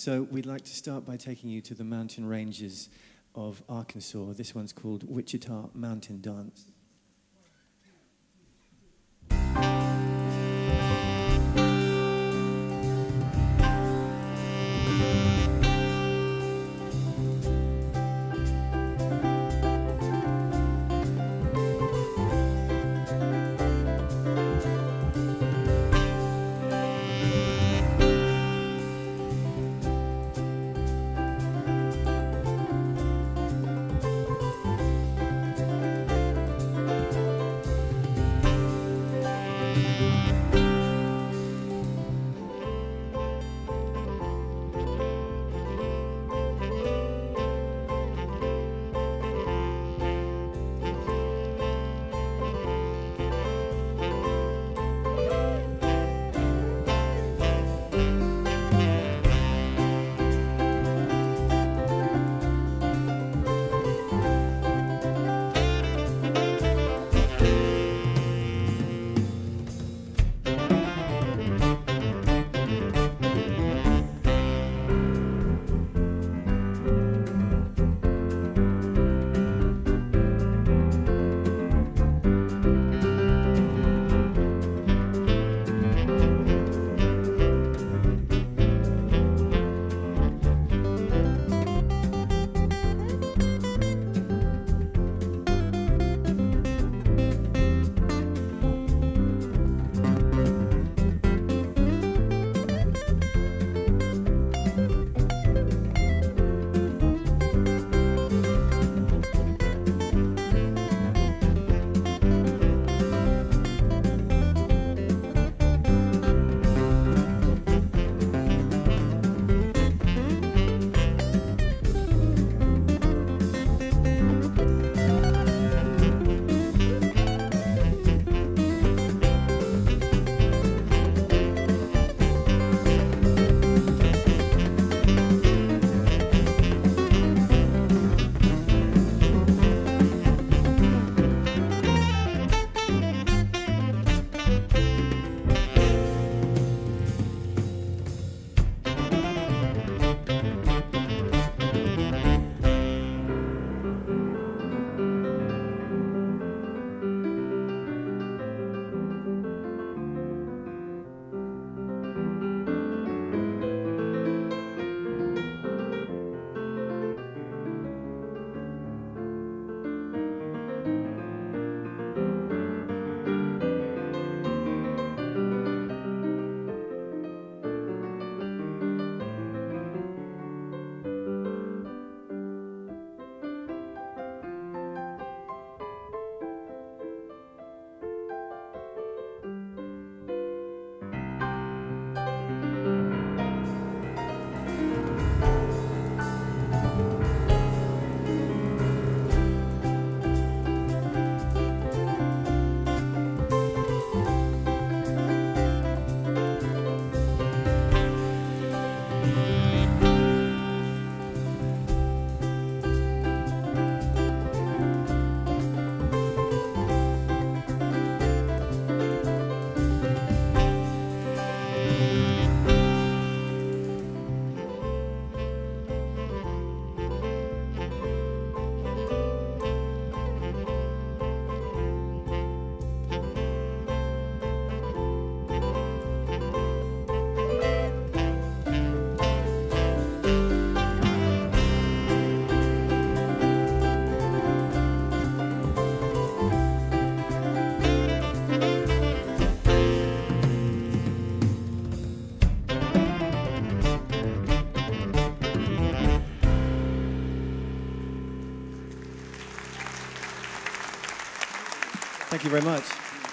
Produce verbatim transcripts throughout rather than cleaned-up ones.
So we'd like to start by taking you to the mountain ranges of Arkansas. This one's called Wichita Mountain Dance. Thank you very much.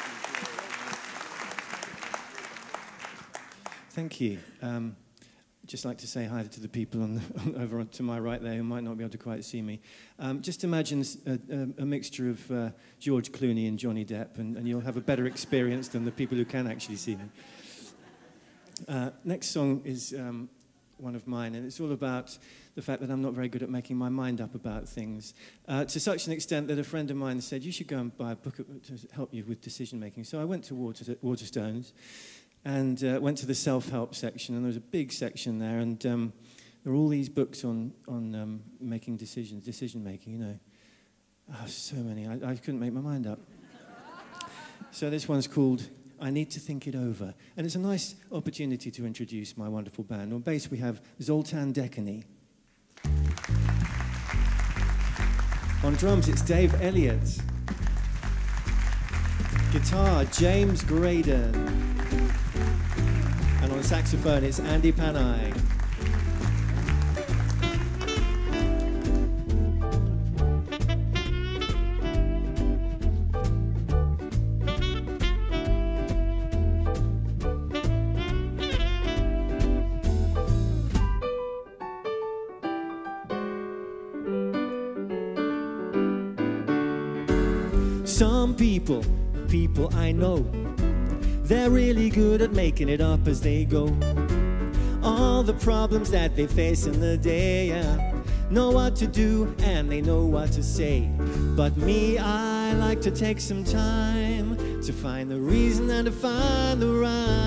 Thank you. Um, just like to say hi to the people on the, on, over to my right there who might not be able to quite see me. Um, just imagine a, a, a mixture of uh, George Clooney and Johnny Depp, and, and you'll have a better experience than the people who can actually see me. Uh, next song is um, one of mine, and it's all about the fact that I'm not very good at making my mind up about things, uh, to such an extent that a friend of mine said, you should go and buy a book to help you with decision-making. So I went to Water, Waterstones and uh, went to the self-help section, and there was a big section there, and um, there are all these books on, on um, making decisions, decision making, you know. Oh, so many. I, I couldn't make my mind up. So this one's called I Need to Think It Over. And it's a nice opportunity to introduce my wonderful band. On bass we have Zoltan Dekany. On drums it's Dave Elliot. Guitar, James Graydon. And on saxophone it's Andy Panayi. Some people, people I know, they're really good at making it up as they go. All the problems that they face in the day, yeah, know what to do and they know what to say. But me, I like to take some time to find the reason and to find the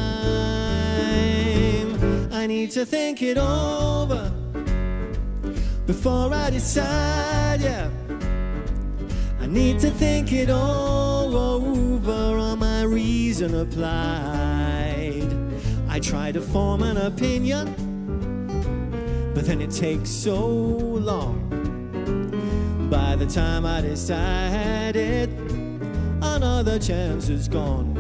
rhyme. I need to think it over before I decide, yeah. I need to think it all over, on my reason applied. I try to form an opinion, but then it takes so long. By the time I decide it, another chance is gone.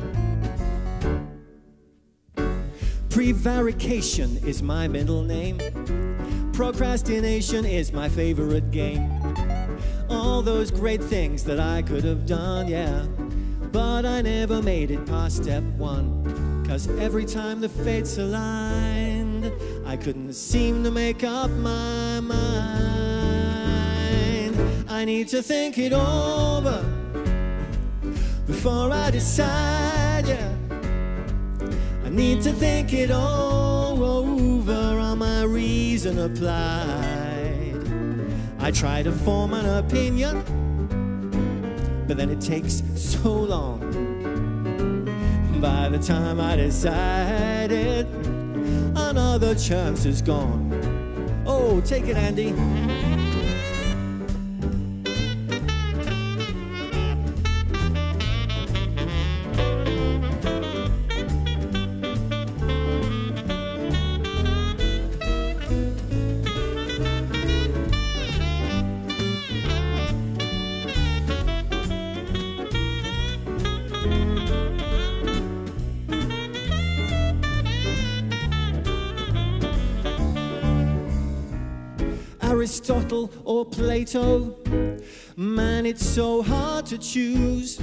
Prevarication is my middle name. Procrastination is my favorite game. All those great things that I could have done, yeah, but I never made it past step one. Cause every time the fates aligned, I couldn't seem to make up my mind. I need to think it over before I decide, yeah. I need to think it all over, on my reason applied. I try to form an opinion, but then it takes so long. By the time I decide it, another chance is gone. Oh, take it, Andy. Aristotle or Plato, man, it's so hard to choose.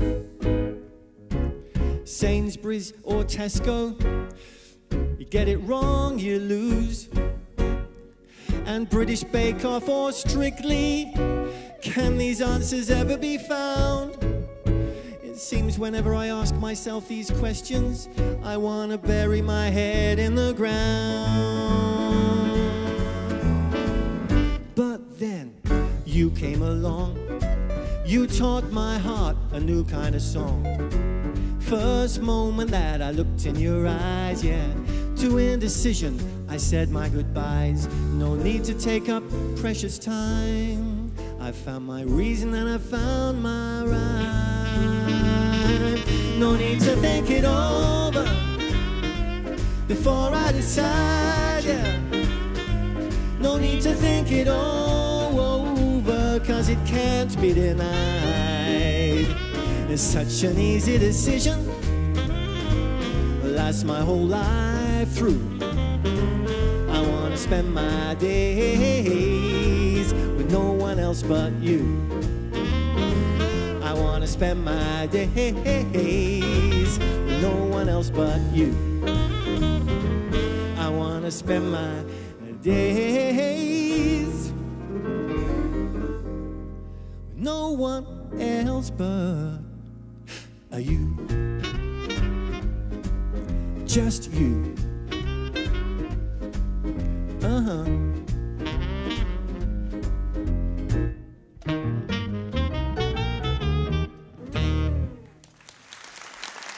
Sainsbury's or Tesco, you get it wrong, you lose. And British Bake Off or Strictly, can these answers ever be found? It seems whenever I ask myself these questions, I want to bury my head in the ground. But then you came along, you taught my heart a new kind of song. First moment that I looked in your eyes, yeah, to indecision I said my goodbyes. No need to take up precious time, I found my reason and I found my rhyme. No need to think it over before I decide, yeah. No need to think it all over, cause it can't be denied. It's such an easy decision, lasts my whole life through. I wanna spend my days with no one else but you. I wanna spend my days with no one else but you. I wanna spend my days with no one else but you. Just you. Uh-huh.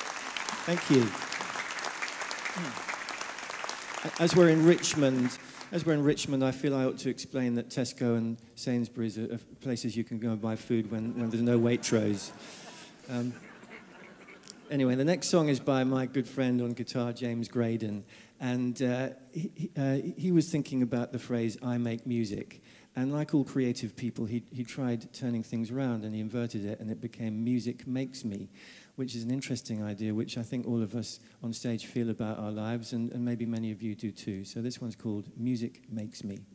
Thank you. As we're in Richmond, As we're in Richmond, I feel I ought to explain that Tesco and Sainsbury's are, are places you can go and buy food when, when there's no Waitrose. Um, anyway, the next song is by my good friend on guitar, James Graydon. And uh, he, uh, he was thinking about the phrase, I make music. And like all creative people, he, he tried turning things around and he inverted it, and it became music makes me, which is an interesting idea, which I think all of us on stage feel about our lives, and, and maybe many of you do too. So this one's called Music Makes Me.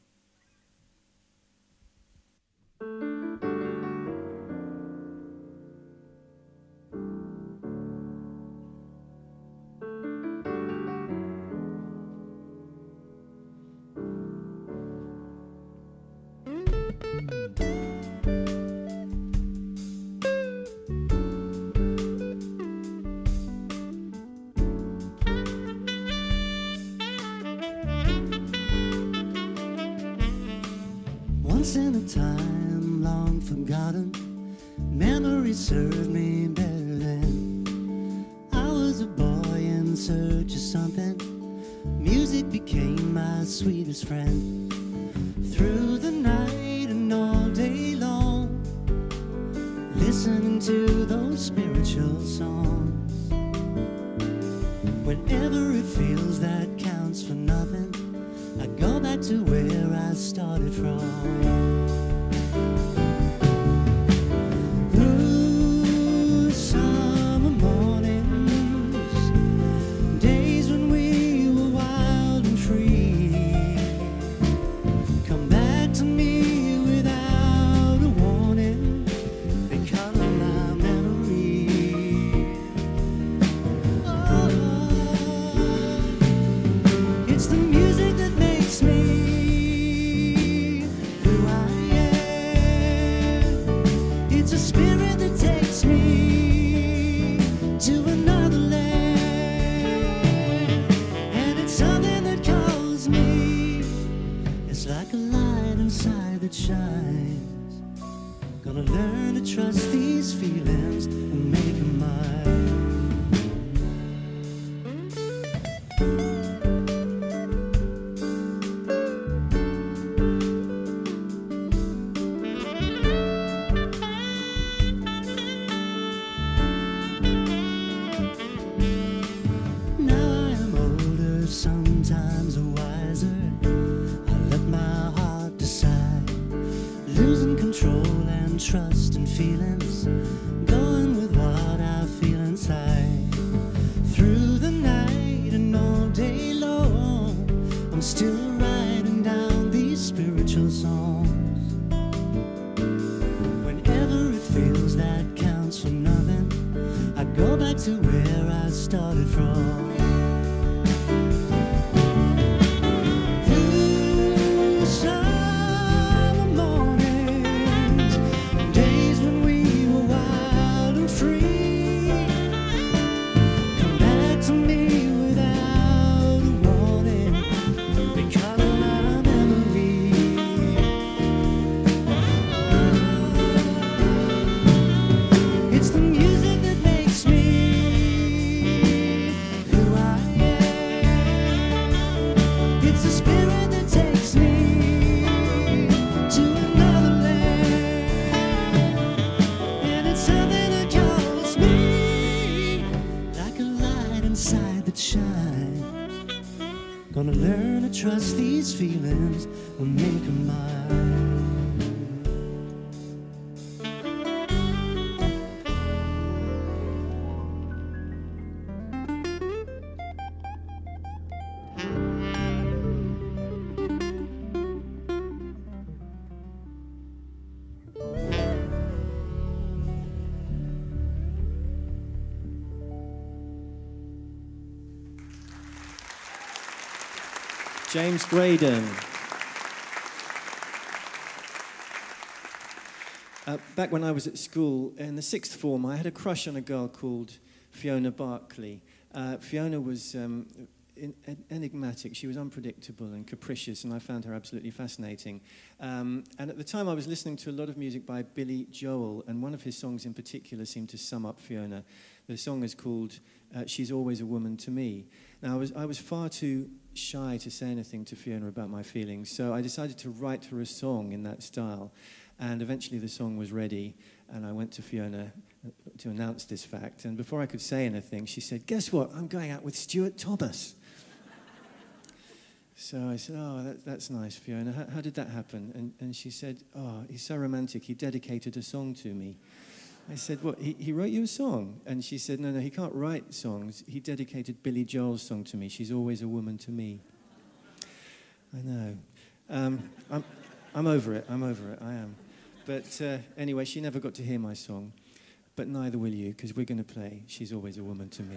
Once in a time long forgotten, memories served me better then. I was a boy in search of something. Music became my sweetest friend. Through the night and all day long, listening to those spiritual songs. Whenever it feels that counts for nothing, I go back to where I started from. Through summer mornings, days when we were wild and free, come back to me without a warning, they color my memory. Oh, it's the music that makes me who I am. It's a spirit that takes me to another land, and it's something that calls me. It's like a light inside that shines. Gonna learn to trust these feelings and make them mine. Sometimes wiser, I let my heart decide, losing control and trust and feelings, going with what I feel inside. Through the night and all day long, I'm still writing down these spiritual songs. Whenever it feels that counts for nothing, I go back to where I started from. Gonna learn to trust these feelings and make them mine. James Graydon. Uh, back when I was at school, in the sixth form, I had a crush on a girl called Fiona Barclay. Uh, Fiona was um, in, enigmatic. She was unpredictable and capricious, and I found her absolutely fascinating. Um, and at the time, I was listening to a lot of music by Billy Joel, and one of his songs in particular seemed to sum up Fiona. The song is called uh, She's Always a Woman to Me. Now, I was, I was far too shy to say anything to Fiona about my feelings, so I decided to write her a song in that style. And eventually the song was ready, and I went to Fiona to announce this fact. And before I could say anything, she said, "Guess what? I'm going out with Stuart Thomas." So I said, "Oh, that, that's nice, Fiona. How, how did that happen?" And, and she said, "Oh, he's so romantic. He dedicated a song to me." I said, "What, he, he wrote you a song?" And she said, "No, no, he can't write songs. He dedicated Billy Joel's song to me. She's always a woman to me." I know. Um, I'm, I'm over it. I'm over it. I am. But uh, anyway, she never got to hear my song. But neither will you, because we're going to play She's Always a Woman to Me.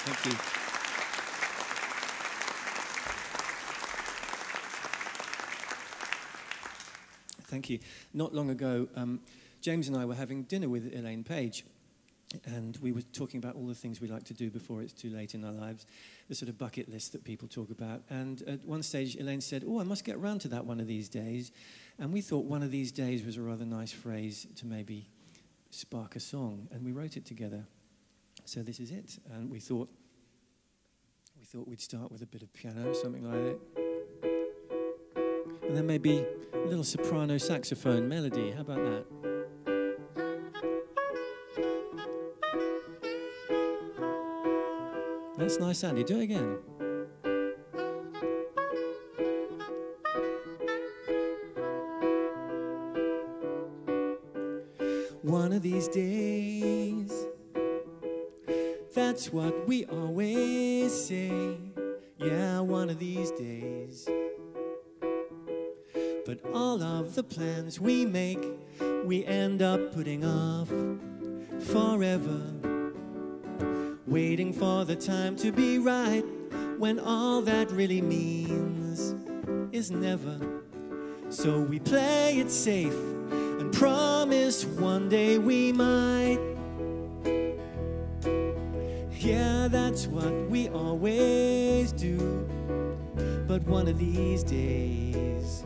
Thank you. Thank you. Not long ago, um, James and I were having dinner with Elaine Paige, and we were talking about all the things we like to do before it's too late in our lives, the sort of bucket list that people talk about. And at one stage, Elaine said, oh, I must get round to that one of these days. And we thought one of these days was a rather nice phrase to maybe spark a song, and we wrote it together. So this is it. And we thought, we thought we'd start with a bit of piano, something like that. And then maybe a little soprano saxophone melody. How about that? That's nice, Andy. Do it again. One of these days, that's what we always say. Yeah, one of these days. But all of the plans we make, we end up putting off forever. Waiting for the time to be right, when all that really means is never. So we play it safe and promise one day we might. Yeah, that's what we always do. But one of these days,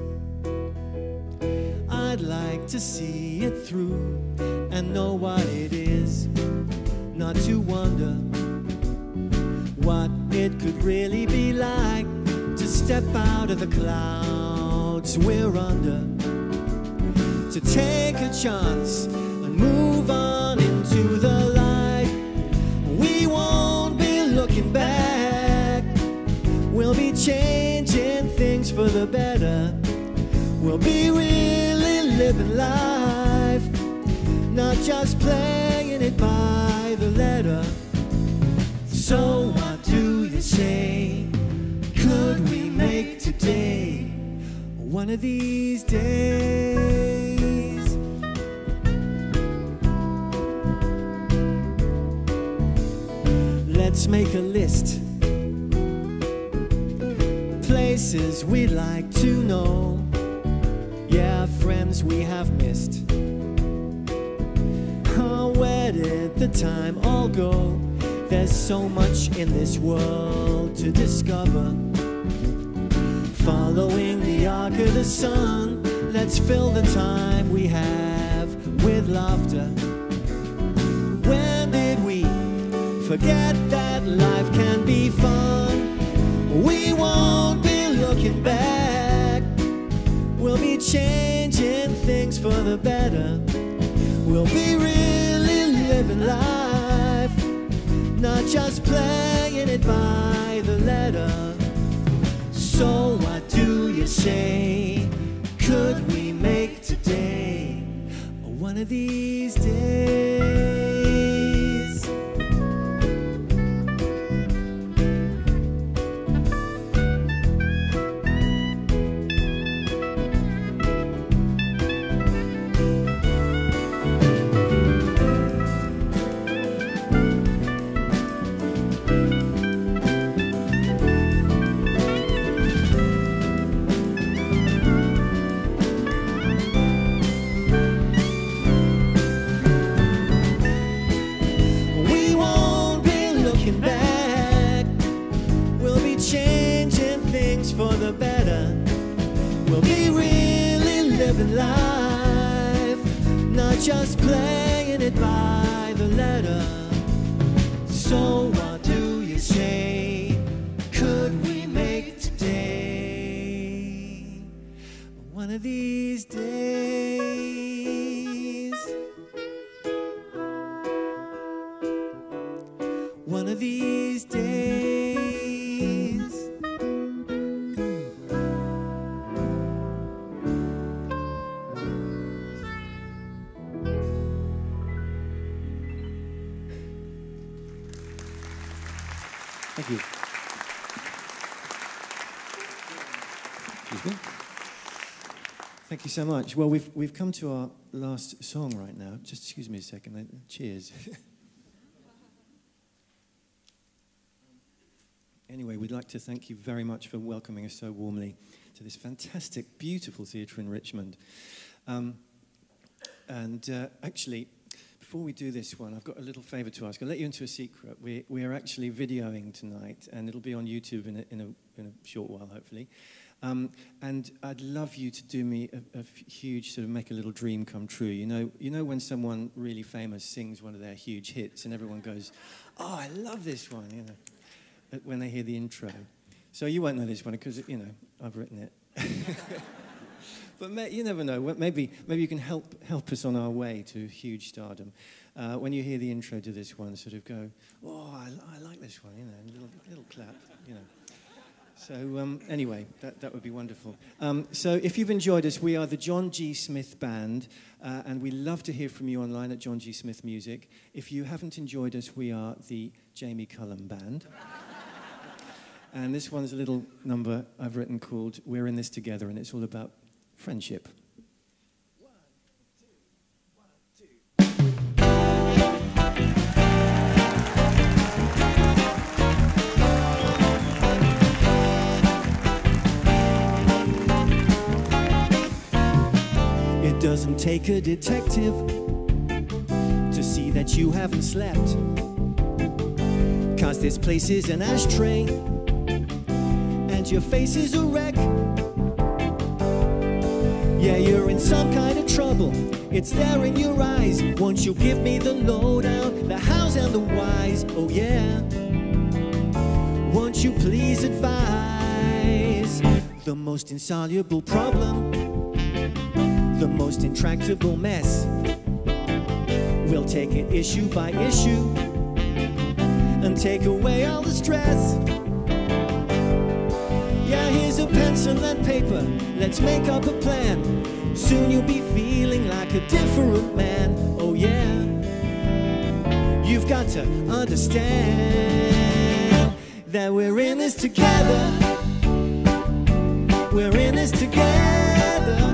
I'd like to see it through and know what it is, not to wonder what it could really be like to step out of the clouds we're under, to take a chance and move on into the light. We won't be looking back, we'll be changing things for the better. We'll be really living life, not just playing it by the letter. So what do you say? Could we make today one of these days? Let's make a list, places we'd like to know. Yeah, friends we have missed. Oh, where did the time all go? There's so much in this world to discover. Following the arc of the sun, let's fill the time we have with laughter. When did we forget that life can be fun? We won't be looking back, we'll be changing things for the better. We'll be really living life, not just playing it by the letter. So what do you say? Could we make today one of these days? For the better, we'll be really living life, not just playing it by the letter. So what do you say? Could we make today one of these days? One of these days. Thank you. Excuse me. Thank you so much. Well, we've we've come to our last song right now. Just excuse me a second. Cheers. Anyway, we'd like to thank you very much for welcoming us so warmly to this fantastic, beautiful theatre in Richmond. Um, and uh, actually, before we do this one, I've got a little favour to ask. I'll let you into a secret. We, we are actually videoing tonight, and it'll be on YouTube in a, in a, in a short while, hopefully. Um, and I'd love you to do me a, a huge, sort of make a little dream come true. You know, you know when someone really famous sings one of their huge hits, and everyone goes, "Oh, I love this one," you know, when they hear the intro. So you won't know this one because, you know, I've written it. But may, you never know. Maybe, maybe you can help help us on our way to huge stardom. Uh, when you hear the intro to this one, sort of go, "Oh, I, I like this one," you know, a little, little clap, you know. So um, anyway, that, that would be wonderful. Um, so if you've enjoyed us, we are the John G. Smith Band, uh, and we love to hear from you online at John G. Smith Music. If you haven't enjoyed us, we are the Jamie Cullum Band. And this one's a little number I've written called We're in This Together, and it's all about friendship. One, two, one, two. It doesn't take a detective to see that you haven't slept, 'cause this place is an ashtray and your face is a wreck. Yeah, you're in some kind of trouble, it's there in your eyes. Won't you give me the lowdown, the hows and the whys? Oh yeah, won't you please advise? The most insoluble problem, the most intractable mess. We'll take it issue by issue and take away all the stress. Yeah, here's a pencil and paper, let's make up a plan. Soon you'll be feeling like a different man. Oh yeah, you've got to understand that we're in this together. We're in this together.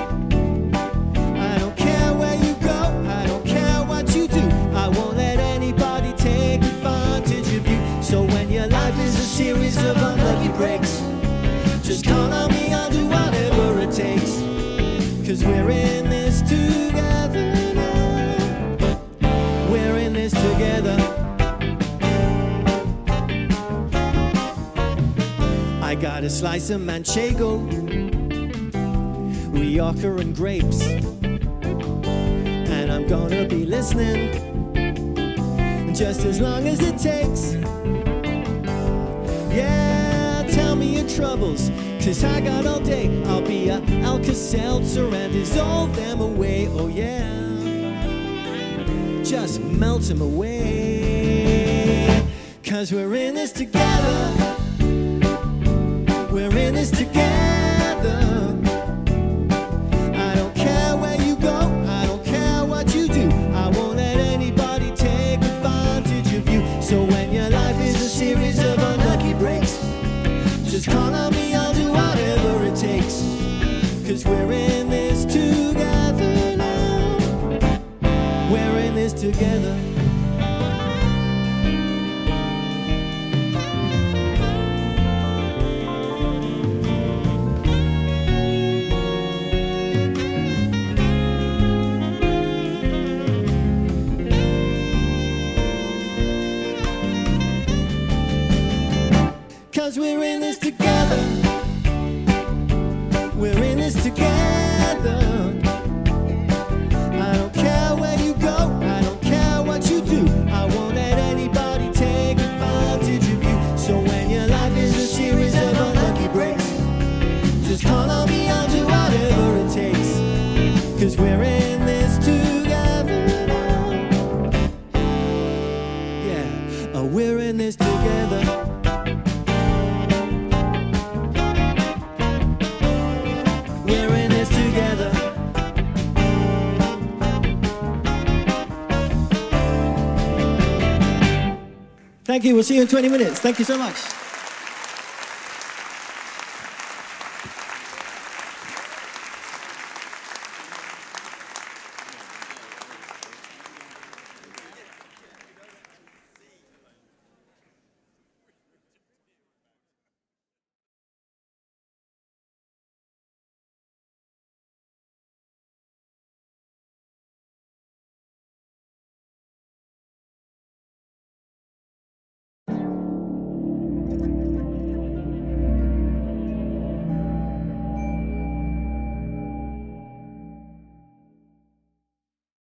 I don't care where you go, I don't care what you do, I won't let anybody take advantage of you. So when your life is a series of unlucky breaks, just count on me, I'll do whatever it takes. 'Cause we're in this together now. We're in this together. I got a slice of manchego, Rioja and grapes, and I'm gonna be listening just as long as it takes. Yeah, tell me your troubles, 'cause I got all day. I'll be a Alka-Seltzer and dissolve them away. Oh yeah, just melt them away. 'Cause we're in this together. We're in this together. I don't care where you go, I don't care what you do, I won't let anybody take advantage of you. So when your life is a series of unlucky breaks, just call on me, I'll do whatever it takes. 'Cause we're in this together now. We're in this together. Cause we're in this together. We're in this together. I don't care where you go, I don't care what you do, I won't let anybody take advantage of you. So when your life is a series of unlucky breaks, just call on me, I'll do whatever it takes. 'Cause we're in this together now. Yeah, oh, we're in this together. Thank you. We'll see you in twenty minutes. Thank you so much.